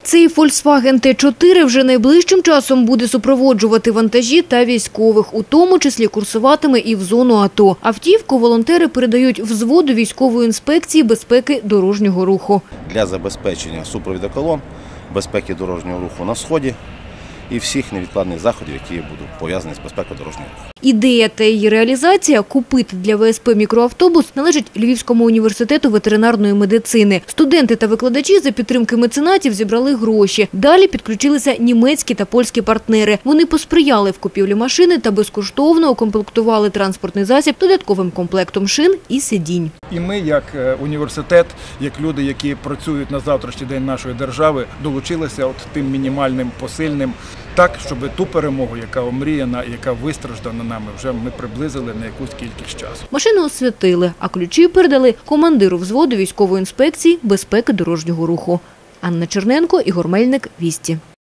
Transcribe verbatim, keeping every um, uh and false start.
Цей Volkswagen Т чотири вже найближчим часом буде супроводжувати вантажі та військових, у тому числі курсуватиме і в зону АТО. Автівку волонтери передають взводу військової інспекції безпеки дорожнього руху. Для забезпечення супроводу колон, безпеки дорожнього руху на Сході і всіх невідкладних заходів, які будуть пов'язані з безпекою дорожнього руху. Ідея та її реалізація – купити для В С П мікроавтобус – належить Львівському університету ветеринарної медицини. Студенти та викладачі за підтримки меценатів зібрали гроші. Далі підключилися німецькі та польські партнери. Вони посприяли в купівлі машини та безкоштовно укомплектували транспортний засіб додатковим комплектом шин і сидінь. І ми, як університет, як люди, які працюють на завтрашній день нашої держави, долучилися от тим мінімальним посильним, так, щоб ту перемогу, яка омріяна, яка вистраждана нами, вже ми приблизили на якусь кількість часу. Машину освятили, а ключі передали командиру взводу військової інспекції безпеки дорожнього руху. Анна Черненко, Ігор Мельник, Вісті.